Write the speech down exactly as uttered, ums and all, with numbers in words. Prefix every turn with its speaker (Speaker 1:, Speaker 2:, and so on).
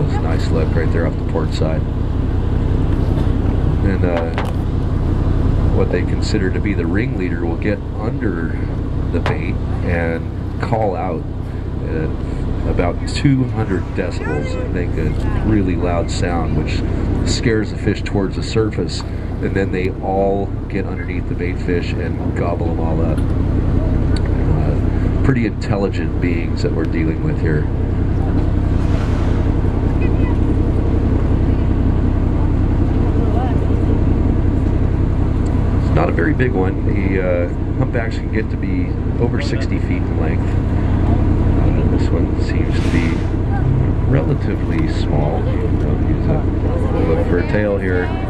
Speaker 1: it's a nice look right there off the port side. And uh, what they consider to be the ringleader will get under the bait and call out at about two hundred decibels and make a really loud sound, which scares the fish towards the surface, and then they all get underneath the bait fish and gobble them all up. Uh, pretty intelligent beings that we're dealing with here. It's not a very big one. The uh, humpbacks can get to be over sixty feet in length. This one seems to be relatively small. Use a look for a tail here.